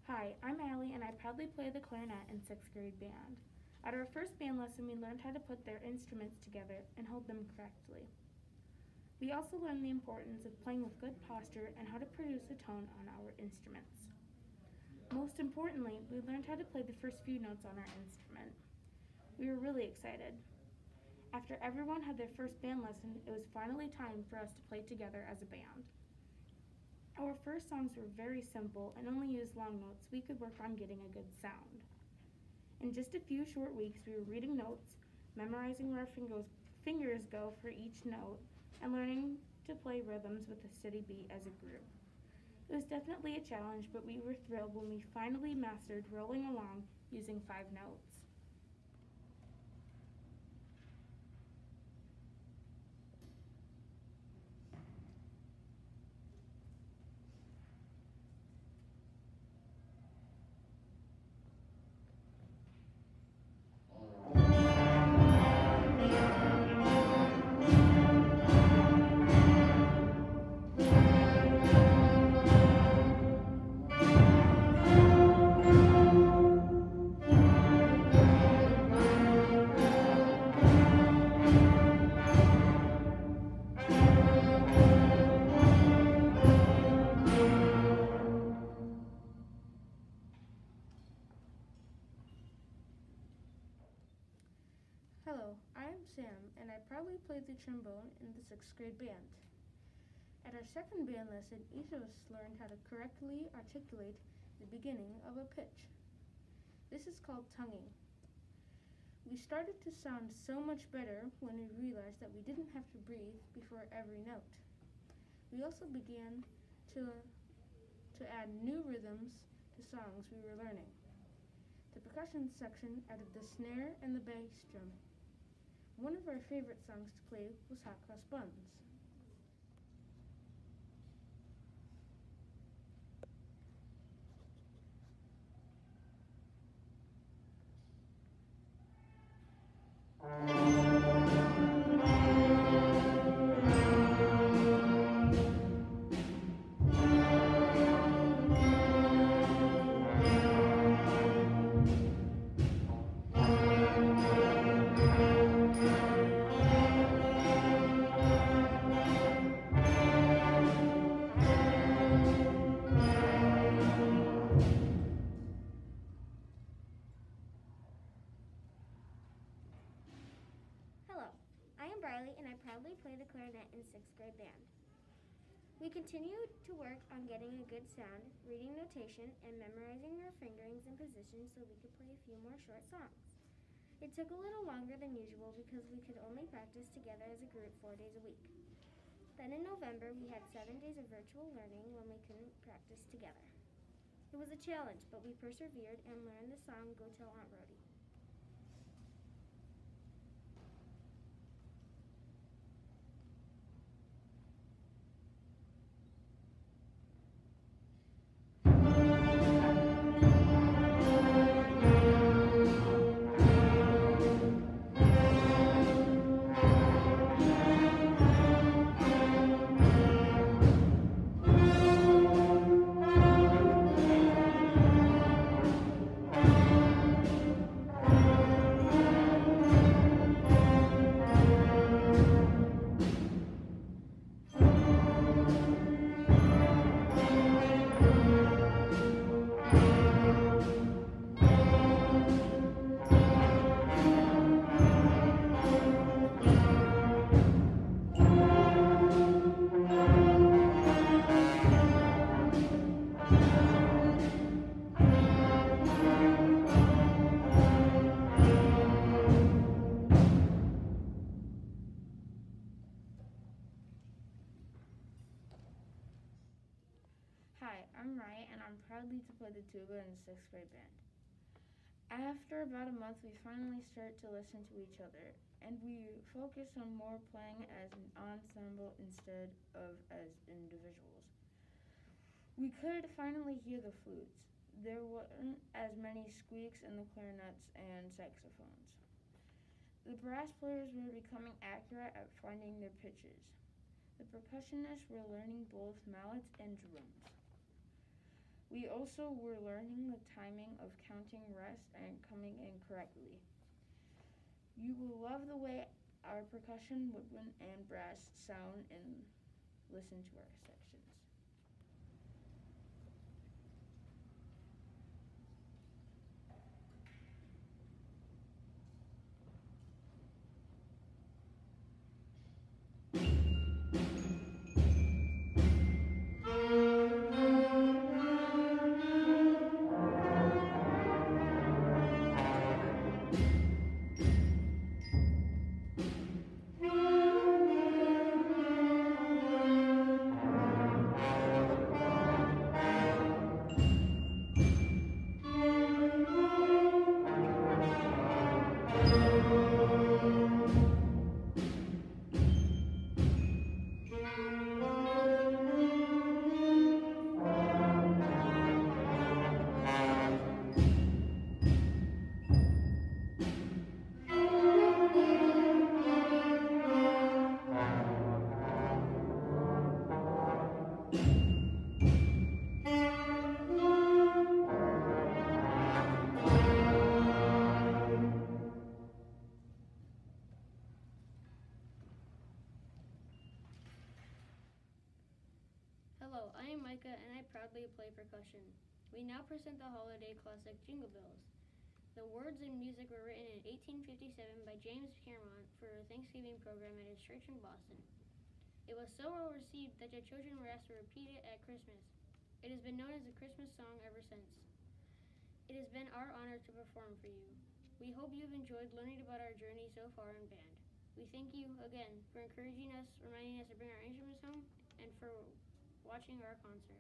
Hi, I'm Allie and I proudly play the clarinet in 6th grade band. At our first band lesson, we learned how to put their instruments together and hold them correctly. We also learned the importance of playing with good posture and how to produce a tone on our instruments. Most importantly, we learned how to play the first few notes on our instrument. We were really excited. After everyone had their first band lesson, it was finally time for us to play together as a band. Our first songs were very simple and only used long notes. We could work on getting a good sound. In just a few short weeks, we were reading notes, memorizing where our fingers go for each note, and learning to play rhythms with a steady beat as a group. It was definitely a challenge, but we were thrilled when we finally mastered rolling along using 5 notes. Hello, I am Sam, and I proudly play the trombone in the 6th grade band. At our second band lesson, each of us learned how to correctly articulate the beginning of a pitch. This is called tonguing. We started to sound so much better when we realized that we didn't have to breathe before every note. We also began to add new rhythms to songs we were learning. The percussion section added the snare and the bass drum. One of our favorite songs to play was Hot Cross Buns. Hello, I am Briley and I proudly play the clarinet in 6th grade band. We continued to work on getting a good sound, reading notation, and memorizing our fingerings and positions so we could play a few more short songs. It took a little longer than usual because we could only practice together as a group 4 days a week. Then in November, we had 7 days of virtual learning when we couldn't practice together. It was a challenge, but we persevered and learned the song Go Tell Aunt Rhody. Hi, I'm Ryan, and I'm proudly to play the tuba in the 6th grade band. After about a month, we finally started to listen to each other, and we focused on more playing as an ensemble instead of as individuals. We could finally hear the flutes. There weren't as many squeaks in the clarinets and saxophones. The brass players were becoming accurate at finding their pitches. The percussionists were learning both mallets and drums. We also were learning the timing of counting rest and coming in correctly. You will love the way our percussion, woodwind, and brass sound and listen to our sections. Hello, I am Micah and I proudly play percussion. We now present the holiday classic Jingle Bells. The words and music were written in 1857 by James Piermont for a Thanksgiving program at his church in Boston. It was so well received that the children were asked to repeat it at Christmas. It has been known as a Christmas song ever since. It has been our honor to perform for you. We hope you've enjoyed learning about our journey so far in band. We thank you again for encouraging us, reminding us to bring our instruments home, and for watching our concert.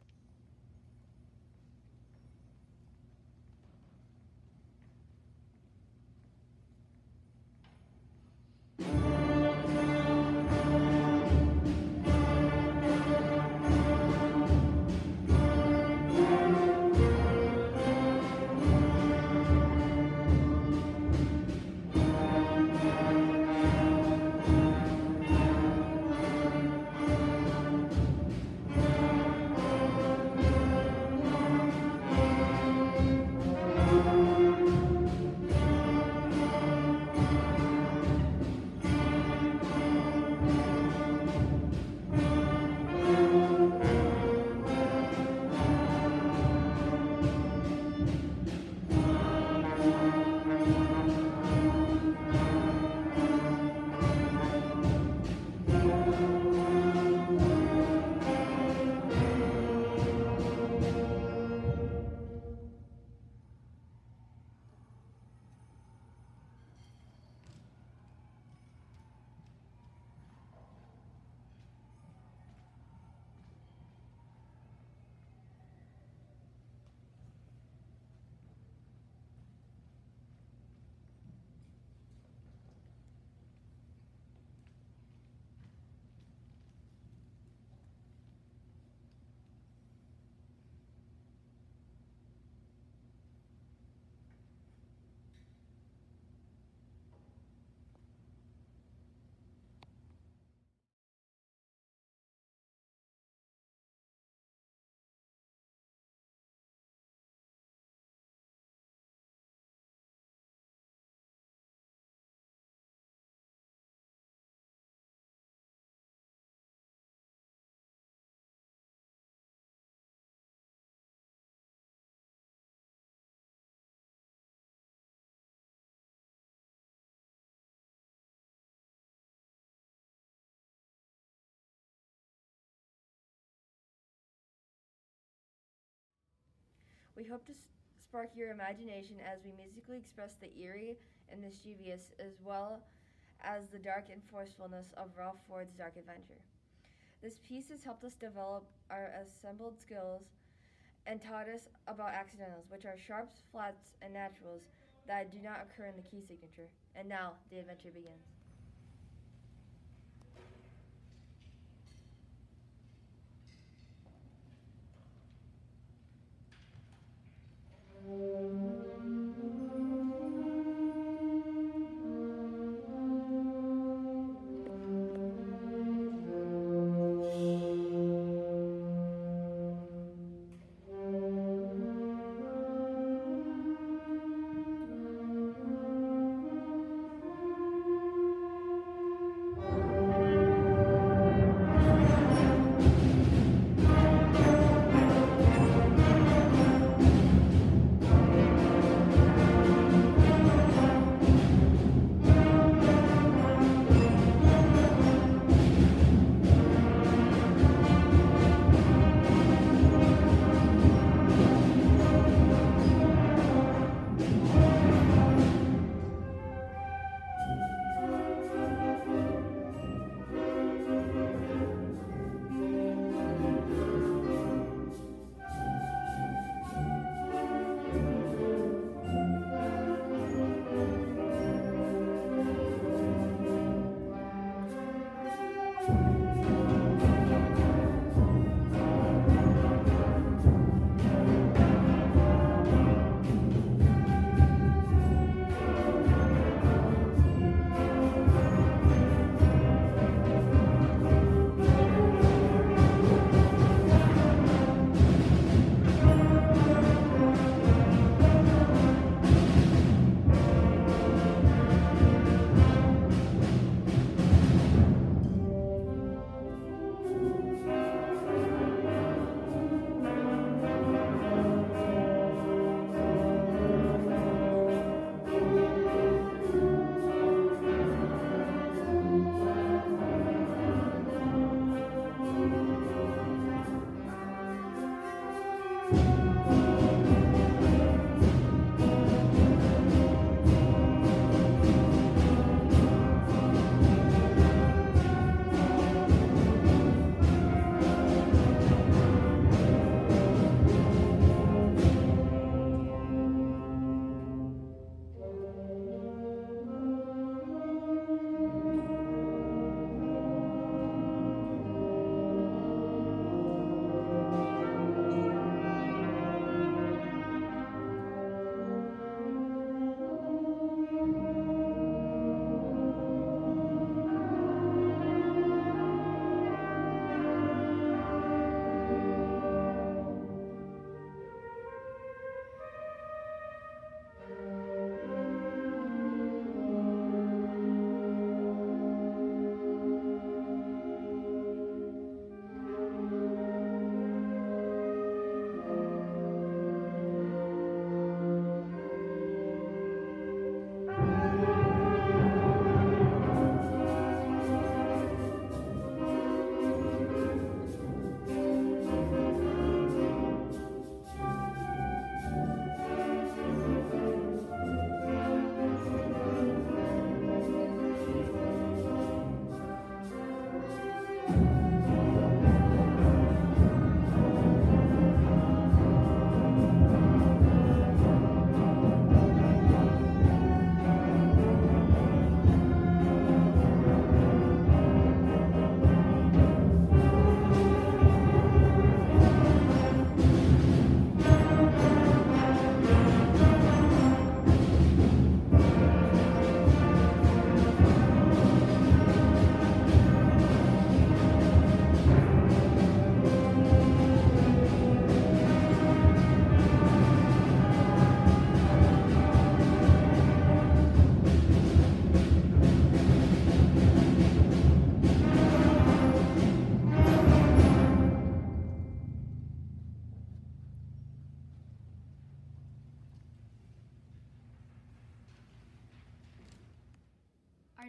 We hope to spark your imagination as we musically express the eerie and mischievous as well as the dark and forcefulness of Ralph Ford's Dark Adventure. This piece has helped us develop our assembled skills and taught us about accidentals, which are sharps, flats, and naturals that do not occur in the key signature. And now, the adventure begins.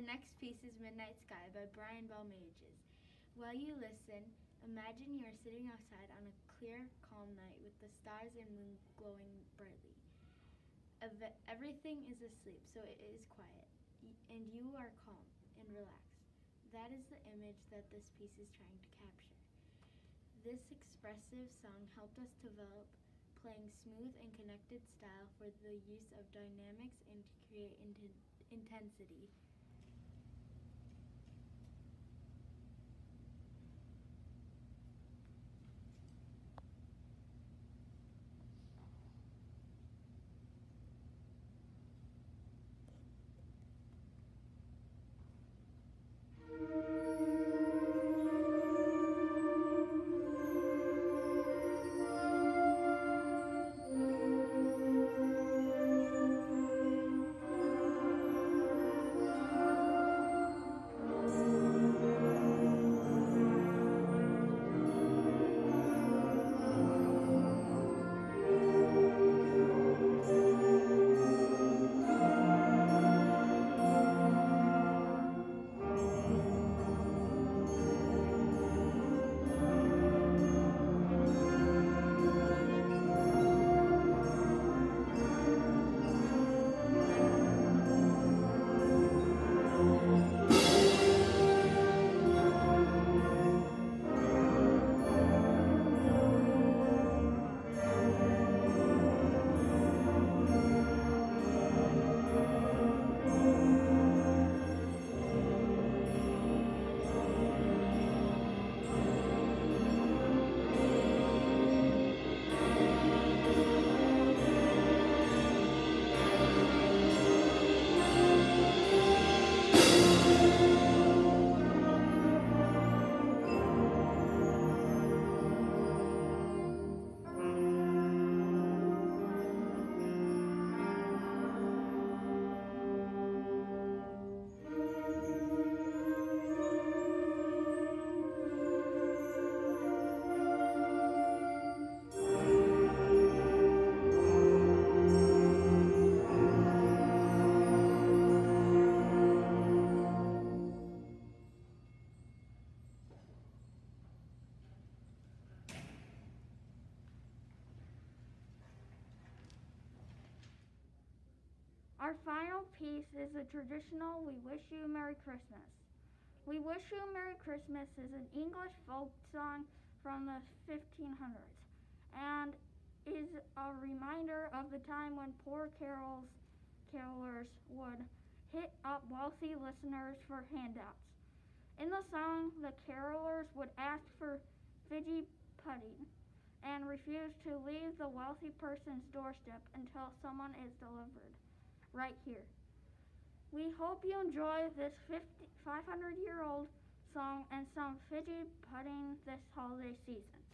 next piece is Midnight Sky by Brian Balmages. While you listen, imagine you are sitting outside on a clear, calm night with the stars and moon glowing brightly. Everything is asleep, so it is quiet, and you are calm and relaxed. That is the image that this piece is trying to capture. This expressive song helped us develop playing smooth and connected style for the use of dynamics and to create intensity. Our final piece is a traditional We Wish You a Merry Christmas. We Wish You a Merry Christmas is an English folk song from the 1500s and is a reminder of the time when poor carolers would hit up wealthy listeners for handouts. In the song, the carolers would ask for fidgy pudding and refuse to leave the wealthy person's doorstep until someone is delivered right here. We hope you enjoy this 500-year-old song and some fidgy pudding this holiday season.